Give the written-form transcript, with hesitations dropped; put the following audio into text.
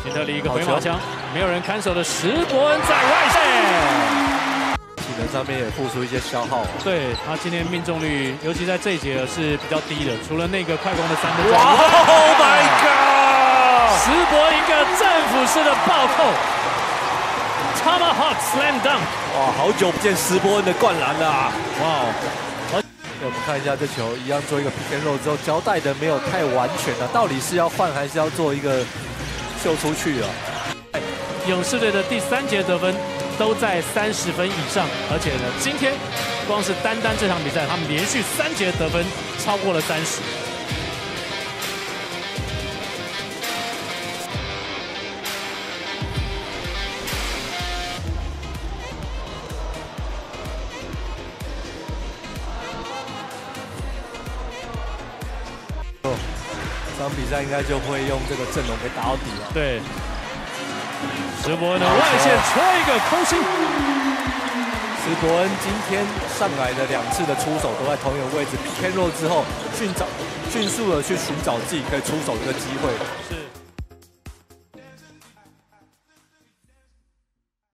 辛特利一个回马枪，没有人看守的史伯恩在外线， 体能上面也付出一些消耗。 对他今天命中率，尤其在这一节是比较低的，除了那个快攻的3分。 哇 ！Oh my god！ 史伯恩一个战斧式的暴扣 ，Tomahawk Slam Dunk。 哇，好久不见史伯恩的灌篮了啊！ 哇！ 我们看一下这球，一样做一个 pick and roll 之后，交代的没有太完全啊，到底是要换还是要做一个秀出去啊？ 勇士队的第3节得分都在30分以上，而且呢，今天光是单这场比赛，他们连续3节得分超过了30。 这场比赛应该就会用这个阵容给打到底了。 对，史伯恩的外线戳一个空心。 史伯恩今天上来的2次的出手都在同一个位置 ，pick and roll 之后，迅速的去寻找自己可以出手的一个机会。 是。